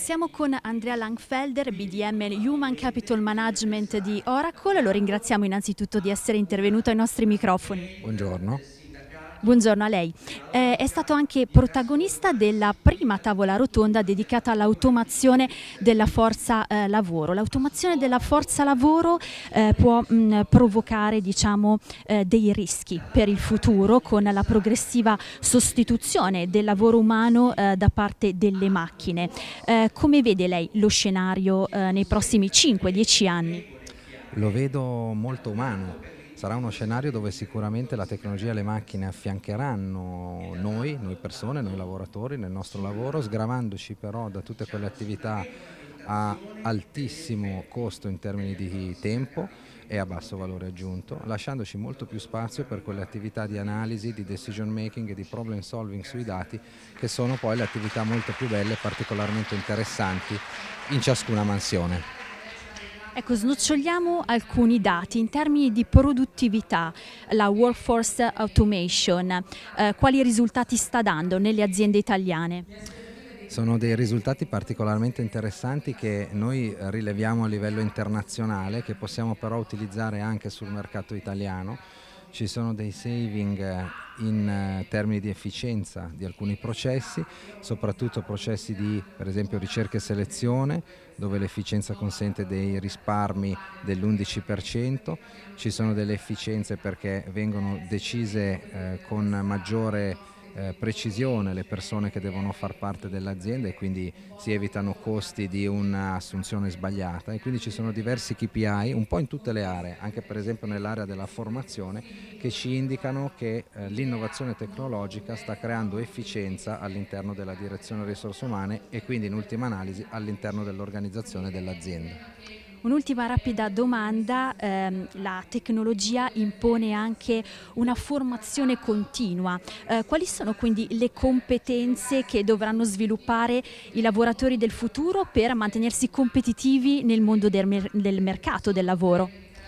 Siamo con Andrea Langfelder, BDM Human Capital Management di Oracle. Lo ringraziamo innanzitutto di essere intervenuto ai nostri microfoni. Buongiorno. Buongiorno a lei. È stato anche protagonista della prima tavola rotonda dedicata all'automazione della forza lavoro. L'automazione della forza lavoro può provocare, diciamo, dei rischi per il futuro con la progressiva sostituzione del lavoro umano da parte delle macchine. Come vede lei lo scenario nei prossimi 5-10 anni? Lo vedo molto umano. Sarà uno scenario dove sicuramente la tecnologia e le macchine affiancheranno noi persone, noi lavoratori nel nostro lavoro, sgravandoci però da tutte quelle attività a altissimo costo in termini di tempo e a basso valore aggiunto, lasciandoci molto più spazio per quelle attività di analisi, di decision making e di problem solving sui dati, che sono poi le attività molto più belle e particolarmente interessanti in ciascuna mansione. Ecco, snoccioliamo alcuni dati in termini di produttività, la workforce automation, quali risultati sta dando nelle aziende italiane? Sono dei risultati particolarmente interessanti che noi rileviamo a livello internazionale, che possiamo però utilizzare anche sul mercato italiano. Ci sono dei saving in termini di efficienza di alcuni processi, soprattutto processi di, per esempio, ricerca e selezione, dove l'efficienza consente dei risparmi dell'11%. Ci sono delle efficienze perché vengono decise con maggiore precisione le persone che devono far parte dell'azienda e quindi si evitano costi di un'assunzione sbagliata, e quindi ci sono diversi KPI un po' in tutte le aree, anche per esempio nell'area della formazione, che ci indicano che l'innovazione tecnologica sta creando efficienza all'interno della direzione risorse umane e quindi in ultima analisi all'interno dell'organizzazione dell'azienda. Un'ultima rapida domanda, la tecnologia impone anche una formazione continua. Quali sono quindi le competenze che dovranno sviluppare i lavoratori del futuro per mantenersi competitivi nel mondo del mercato del lavoro?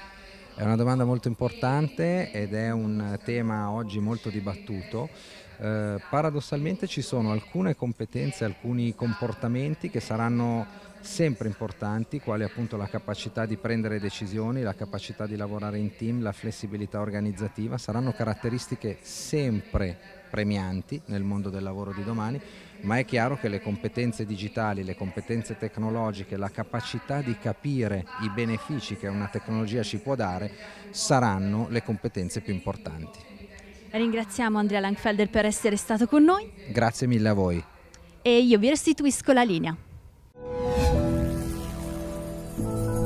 È una domanda molto importante ed è un tema oggi molto dibattuto. Paradossalmente ci sono alcune competenze, alcuni comportamenti che saranno sempre importanti, quali appunto la capacità di prendere decisioni, la capacità di lavorare in team, la flessibilità organizzativa, saranno caratteristiche sempre premianti nel mondo del lavoro di domani, ma è chiaro che le competenze digitali, le competenze tecnologiche, la capacità di capire i benefici che una tecnologia ci può dare saranno le competenze più importanti. Ringraziamo Andrea Langfelder per essere stato con noi. Grazie mille a voi. E io vi restituisco la linea.